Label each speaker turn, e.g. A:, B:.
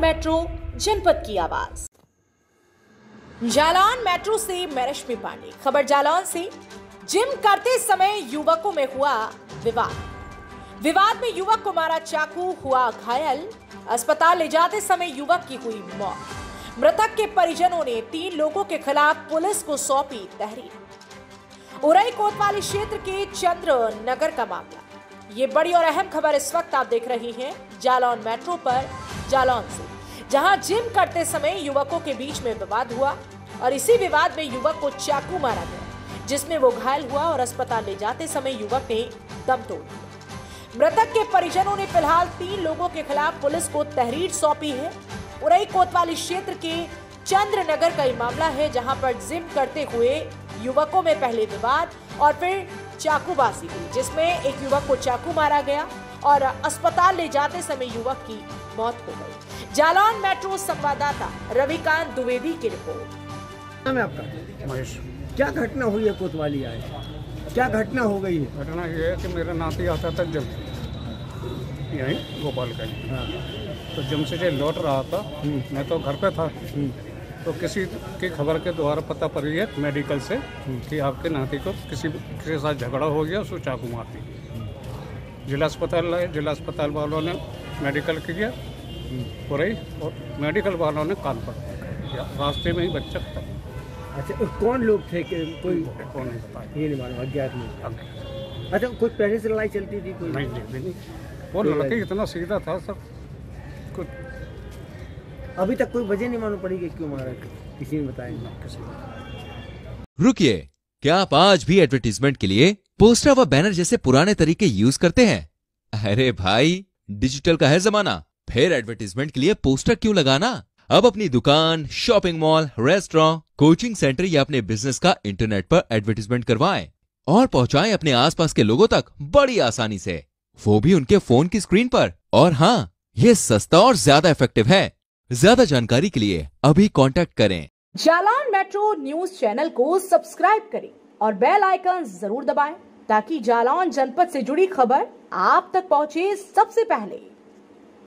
A: Metro, जनपद की आवाज। जालौन मेट्रो से मैं रश्मि पांडे। खबर जालौन से। जिम करते समय युवकों में हुआ विवाद में युवक को मारा चाकू, हुआ घायल। अस्पताल ले जाते समय युवक की हुई मौत। मृतक के परिजनों ने 3 लोगों के खिलाफ पुलिस को सौंपी तहरीर। उरई कोतवाली क्षेत्र के चंद्र नगर का मामला। ये बड़ी और अहम खबर इस वक्त आप देख रही हैं जालौन मेट्रो पर जालौन से, जहां जिम करते समय युवकों के बीच में विवाद हुआ और इसी विवाद में युवक को चाकू मारा गया, जिसमें वो घायल हुआ और अस्पताल ले जाते समय युवक ने दम तोड़ दिया। मृतक के परिजनों ने फिलहाल 3 लोगों के खिलाफ पुलिस को तहरीर सौंपी है। उरई कोतवाली क्षेत्र के चंद्र नगर का ये मामला है, जहां पर जिम करते हुए युवकों में पहले विवाद और फिर चाकूबाजी हुई, जिसमें एक युवक को चाकू मारा गया और अस्पताल ले जाते समय युवक की मौत हो गई। जालौन मेट्रो संवाददाता रविकांत द्विवेदी की रिपोर्ट।
B: नाम है आपका?
C: महेश।
B: क्या घटना हुई है कोतवाली आए? क्या घटना हो गई है?
C: घटना ये है कि मेरा नाती आता था जम यहीं गोपालगंज।
B: हाँ।
C: तो जम से जो लौट रहा था, मैं तो घर पे था, तो किसी की खबर के द्वारा पता पड़ी है मेडिकल से कि आपके नाती को किसी के साथ झगड़ा हो गया, उसको चाकू मार दी। जिला अस्पताल लाए, जिला अस्पताल वालों ने मेडिकल किया पूरी, और मेडिकल वालों ने कान पर किया। रास्ते में ही बच्चा था।
B: अच्छा, कौन लोग थे? कोई
C: कौन नहीं पता,
B: ये नहीं मालूम, अज्ञात नहीं। अच्छा, कुछ पहले से लड़ाई चलती थी? कोई
C: नहीं। वो लड़के इतना सीधा था सर, कुछ
B: अभी तक कोई वजह नहीं मालूम पड़ी कि क्यों मारा, किसी ने बताया नहीं?
C: किसी।
D: रुकिए, क्या आप आज भी एडवर्टीजमेंट के लिए पोस्टर व बैनर जैसे पुराने तरीके यूज करते हैं? अरे भाई, डिजिटल का है जमाना, फिर एडवर्टीजमेंट के लिए पोस्टर क्यों लगाना? अब अपनी दुकान, shopping mall, restaurant, coaching centre या अपने बिजनेस का इंटरनेट पर एडवर्टीजमेंट करवाएं और पहुंचाएं अपने आसपास के लोगों तक बड़ी आसानी से, वो भी उनके फोन की स्क्रीन पर। और हाँ, ये सस्ता और ज्यादा इफेक्टिव है। ज्यादा जानकारी के लिए अभी कांटेक्ट करें।
A: जालौन मेट्रो न्यूज चैनल को सब्सक्राइब करें और बेल आइकन जरूर दबाएं, ताकि जालौन जनपद से जुड़ी खबर आप तक पहुंचे सबसे पहले।